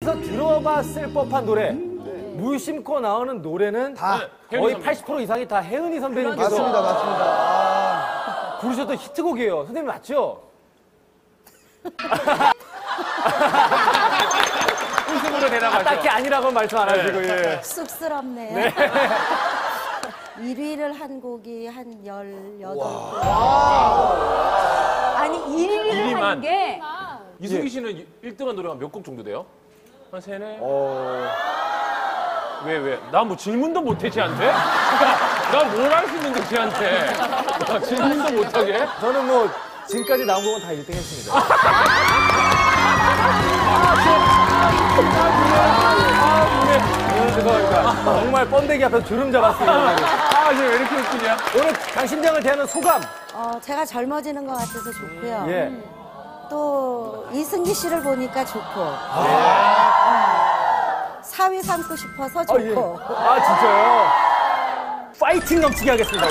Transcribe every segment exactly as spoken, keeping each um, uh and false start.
들어봤을 법한 노래. 무심코 나오는 노래는 다 거의 팔십 퍼센트 이상이 다 혜은이 선배님께서 맞습니다, 맞습니다. 아... 부르셨던 히트곡이에요. 선생님 맞죠? 웃음으로 대답하죠. 아, 딱히 아니라고 말씀 안 하시고. 네. 예. 쑥스럽네요. 네. 일 위를 한 곡이 한 열여덟 곡. 아니 일 위를 한 게 이승기 씨는 일 등한 노래가 몇 곡 정도 돼요? 한 세네? 어... 왜, 왜? 나 뭐 질문도 못해, 쟤한테? 나 뭘 할 수 있는데, 쟤한테? 나 질문도 못하게? 저는 뭐 지금까지 나온 곡은 다 일 등 했습니다. 아, 그래. 죄송합니다. 정말 번데기 앞에서 주름 잡았어요. 아, 쟤 왜 이렇게 웃기냐? 오늘 강심장을 대하는 소감. 어, 제가 젊어지는 것 같아서 좋고요. 예. 또 이승기 씨를 보니까 좋고. 사위 삼고 싶어서 좋고. 아, 예. 아 진짜요? 파이팅 넘치게 하겠습니다.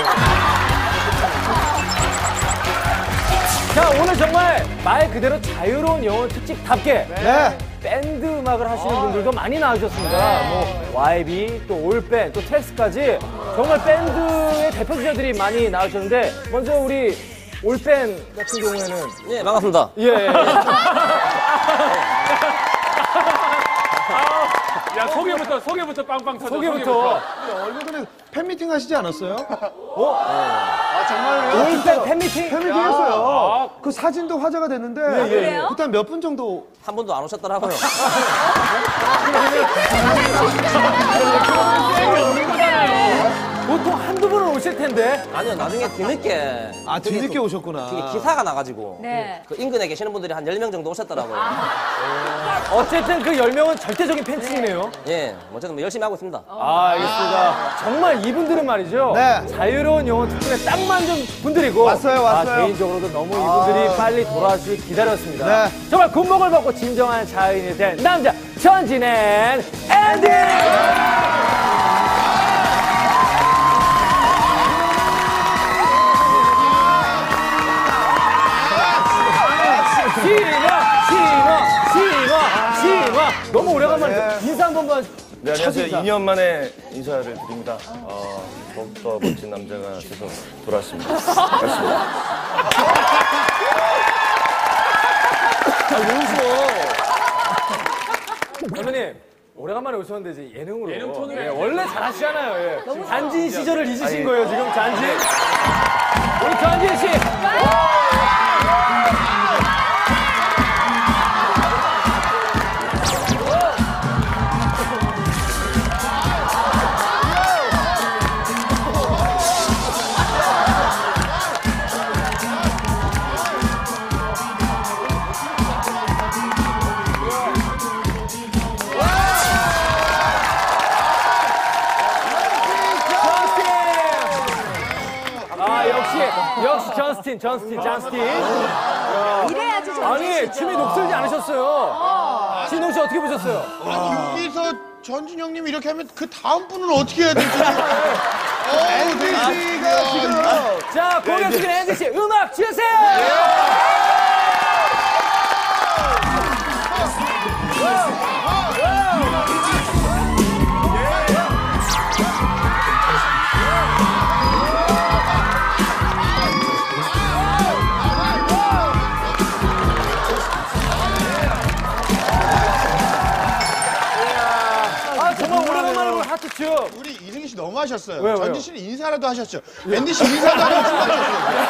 자, 오늘 정말 말 그대로 자유로운 영혼 특집답게 네. 밴드 음악을 하시는 분들도 많이 나오셨습니다. 뭐 와이비, 또 올밴, 또 텍스까지 정말 밴드의 대표 주자들이 많이 나오셨는데 먼저 우리 올밴 같은 경우에는 네, 반갑습니다. 예. 예. 야, 소개부터, 소개부터 빵빵 터져. 소개부터. 얼마 전에 팬미팅 하시지 않았어요? 어? 아, 정말요? 올밴 팬미팅? 팬미팅 했어요. 그 사진도 화제가 됐는데 예, 예. 그때 몇 분 정도? 한 번도 안 오셨더라고요. 보통 한두 분은 오실 텐데. 아니요, 나중에 뒤늦게. 아, 뒤늦게 오셨구나. 그게 기사가 나가지고. 네. 그 인근에 계시는 분들이 한 열 명 정도 오셨더라고요. 어쨌든 그 열 명은 절대적인 팬층이네요. 예, 어쨌든 뭐 열심히 하고 있습니다. 아, 알겠습니다. 정말 이분들은 말이죠. 네. 자유로운 영혼 특집에 딱 맞는 분들이고. 왔어요, 왔어요. 아, 개인적으로도 너무 이분들이 아. 빨리 돌아와주길 기다렸습니다. 네. 정말 군복을 벗고 진정한 자유인이 된 남자, 전진앤 앤디! 신화, 신화, 신화, 신화. 너무 오래간만에 인사 한 번만. 네, 안녕하세요. 이 년 만에 인사를 드립니다. 어, 더욱더 멋진 남자가 돼서 돌아왔습니다. 고맙습니다. 아, 너무 선배님, 오래간만에 오셨는데 이제 예능으로. 예능 톤으로 예, 해야죠. 원래 잘하시잖아요. 예. 잔진 시절을 잊으신 거예요, 지금 잔진. 우리 잔진 씨. 아, 역시, 역시 전스틴, 전스틴, 전스틴. 이래야지 좀 아니, 춤이 녹슬지 않으셨어요. 신동 씨 어떻게 보셨어요? 아니 여기서 전진 형님이 이렇게 하면 그 다음 분은 어떻게 해야 되지? 어, 씨가 지금 자, 공연 중인 앤디 씨, 음악 주세요! 아, 정말 오래간만에 본 하트춤. 우리 이승기 씨 너무 하셨어요. 왜요, 전진 왜요? 씨는 인사라도 하셨죠. 앤디 씨 인사도 안 하고 하셨어요.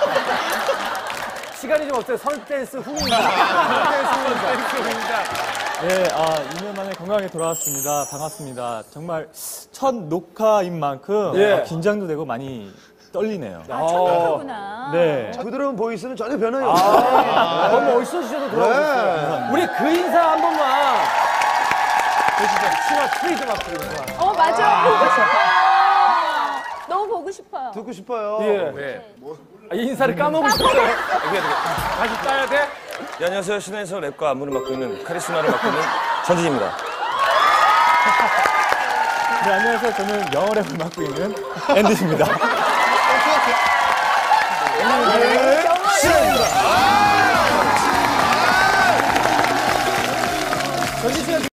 시간이 좀 없어요. 선댄스 후입니다. 선댄스 후입니다. 네, 아, 이 년 만에 건강하게 돌아왔습니다. 반갑습니다. 정말 첫 녹화인 만큼 예. 아, 긴장도 되고 많이 떨리네요. 아, 첫녹화구나. 네. 부드러운 보이스는 전혀 변함이 없어요. 아, 너무 멋있어지셔도 돌아오셨어요. 우리 그 인사 한 번만. 진짜 치마 트레이드 마크 인사. 어, 맞아. 보고 싶어. 너무 보고 싶어요. 듣고 싶어요. 예. 왜? 아, 이 인사를 까먹으셨어요. 다시 따야 돼? 네, 안녕하세요. 신화에서 랩과 안무를 맡고 있는 카리스마를 맡고 있는 전진입니다. 네, 안녕하세요. 저는 영어 랩을 맡고 있는 앤디입니다. 전진 씨가